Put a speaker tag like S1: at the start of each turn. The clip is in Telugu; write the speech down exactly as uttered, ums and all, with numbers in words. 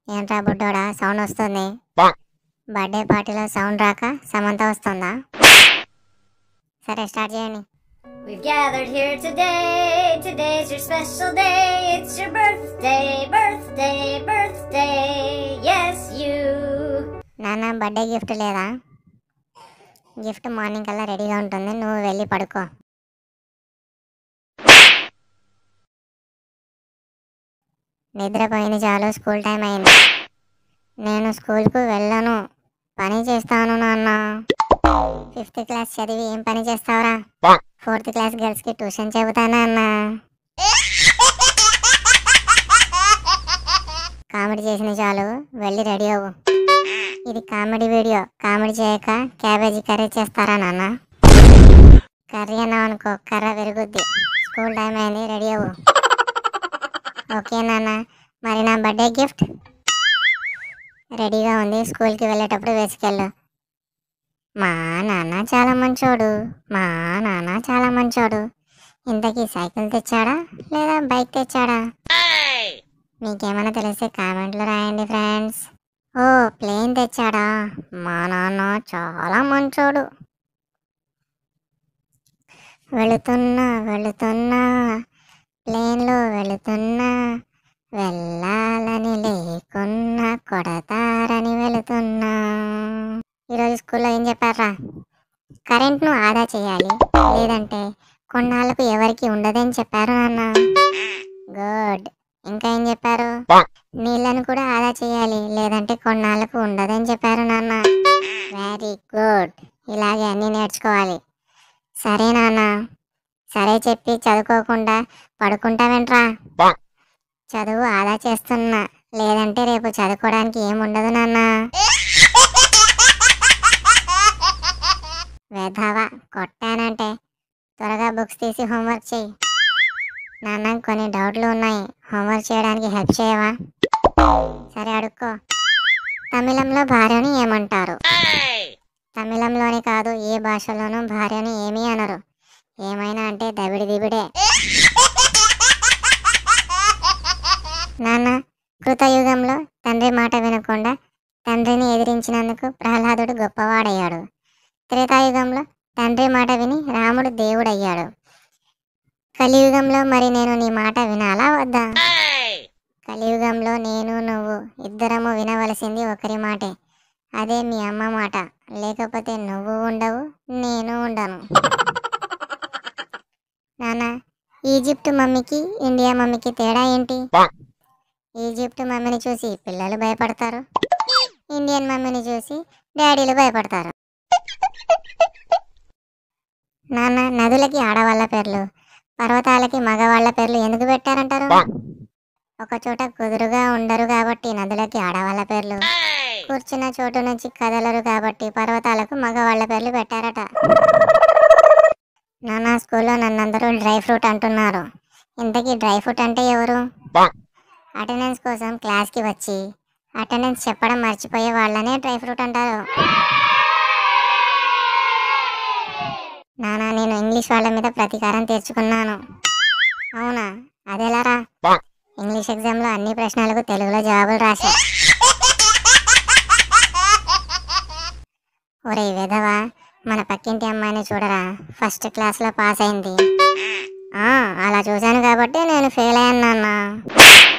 S1: ఏంట్రా బుడ్డోడా సౌండ్ వస్తుంది? బర్త్డే పార్టీలో సౌండ్ రాక సమంత వస్తుందా? సరే స్టార్ట్ చేయండి.
S2: We've gathered here today, today's your special day, it's your birthday, birthday, birthday, yes you.
S1: నాన్న బర్త్డే గిఫ్ట్ లేదా? గిఫ్ట్ మార్నింగ్ కల్లా రెడీగా ఉంటుంది, నువ్వు వెళ్ళి పడుకో. నిద్రపోయింది చాలు, స్కూల్ టైం అయింది. నేను స్కూల్కు వెళ్ళను, పని చేస్తాను నాన్న. ఫిఫ్త్ క్లాస్ చదివి ఏం పని చేస్తావురా? ఫోర్త్ క్లాస్ గర్ల్స్కి ట్యూషన్ చెబుతానా అన్న. కామెడీ చేసింది చాలు, వెళ్ళి రెడీ అవ్వు. ఇది కామెడీ వీడియో, కామెడీ చేయక క్యాబేజీ కర్రీ చేస్తారా నాన్న? కర్రీ అన్నావు అనుకో కర్ర విరుగుద్ది. స్కూల్ టైం అయింది, రెడీ అవ్వు. ఓకే నాన్న, మరి నా బర్త్డే గిఫ్ట్ రెడీగా ఉంది, స్కూల్కి వెళ్ళేటప్పుడు వేసుకెళ్ళు. మా నాన్న చాలా మంచోడు, మా నాన్న చాలా మంచోడు. ఇంతకీ సైకిల్ తెచ్చాడా లేదా బైక్ తెచ్చాడా? మీకేమైనా తెలిస్తే కామెంట్లో రాయండి ఫ్రెండ్స్. ఓ ప్లేన్ తెచ్చాడా? మా నాన్న చాలా మంచోడు. వెళుతున్నా వెళుతున్నా ప్లేన్లో వెళుతున్నా, వెళ్ళాలని లేకున్నా కొడతారని వెళుతున్నా. ఈరోజు స్కూల్లో ఏం చెప్పారా? కరెంట్ను ఆదా చేయాలి, లేదంటే కొన్నాళ్ళకు ఎవరికి ఉండదని చెప్పారు నాన్న. గుడ్. ఇంకా ఏం చెప్పారు? నీళ్ళను కూడా ఆదా చేయాలి, లేదంటే కొన్నాళ్ళకు ఉండదని చెప్పారు నాన్న. Very good. ఇలాగే అన్నీ నేర్చుకోవాలి. సరే నాన్న. సరే చెప్పి చదువుకోకుండా పడుకుంటావేంట్రా? చదువు ఆదా చేస్తున్నా, లేదంటే రేపు చదువుకోవడానికి ఏముండదు నాన్న. వేధవా, కొట్టానంటే త్వరగా బుక్స్ తీసి హోంవర్క్ చేయి. నాన్న కొన్ని డౌట్లు ఉన్నాయి, హోంవర్క్ చేయడానికి హెల్ప్ చేయవా? సరే అడుక్కో. తమిళంలో భార్యని ఏమంటారు? తమిళంలోని కాదు, ఏ భాషలోనూ భార్యని ఏమీ అనరు. ఏమైనా అంటే దబిడి దిబిడే. నాన్న, కృతయుగంలో తండ్రి మాట వినకుండా తండ్రిని ఎదిరించినందుకు ప్రహ్లాదుడు గొప్పవాడయ్యాడు. త్రేతాయుగంలో తండ్రి మాట విని రాముడు దేవుడయ్యాడు. కలియుగంలో మరి నేను నీ మాట వినాలా వద్దా? కలియుగంలో నేను నువ్వు ఇద్దరము వినవలసింది ఒకరి మాటే, అదే మీ అమ్మ మాట. లేకపోతే నువ్వు ఉండవు, నేను ఉండను. నాన్న, ఈజిప్ట్ మమ్మీకి ఇండియా మమ్మీకి తేడా ఏంటి? ఈజిప్ట్ మమ్మీని చూసి పిల్లలు భయపడతారు, ఇండియన్ మమ్మీని చూసి డాడీలు భయపడతారు. నాన్న, నదులకి ఆడవాళ్ళ పేర్లు, పర్వతాలకి మగవాళ్ళ పేర్లు ఎందుకు పెట్టారంటారు? ఒక చోట కుదురుగా ఉండరు కాబట్టి నదులకి ఆడవాళ్ళ పేర్లు, కూర్చున్న చోటు నుంచి కదలరు కాబట్టి పర్వతాలకు మగవాళ్ళ పేర్లు పెట్టారట. నాన్న, స్కూల్లో నన్నందరూ డ్రై ఫ్రూట్ అంటున్నారు. ఇంతకీ డ్రై ఫ్రూట్ అంటే ఎవరు? అటెండెన్స్ కోసం క్లాస్కి వచ్చి అటెండెన్స్ చెప్పడం మర్చిపోయే వాళ్ళనే డ్రై ఫ్రూట్ అంటారు. నాన్న, నేను ఇంగ్లీష్ వాళ్ళ మీద ప్రతీకారం తీర్చుకున్నాను. అవునా? అదెలారా? ఇంగ్లీష్ ఎగ్జామ్లో అన్ని ప్రశ్నలకు తెలుగులో జవాబులు రాశా. ఒరే విధవా, మన పక్కింటి అమ్మాయిని చూడరా, ఫస్ట్ క్లాస్లో పాస్ అయింది. అలా చూశాను కాబట్టి నేను ఫెయిల్ అయ్యాను నాన్న.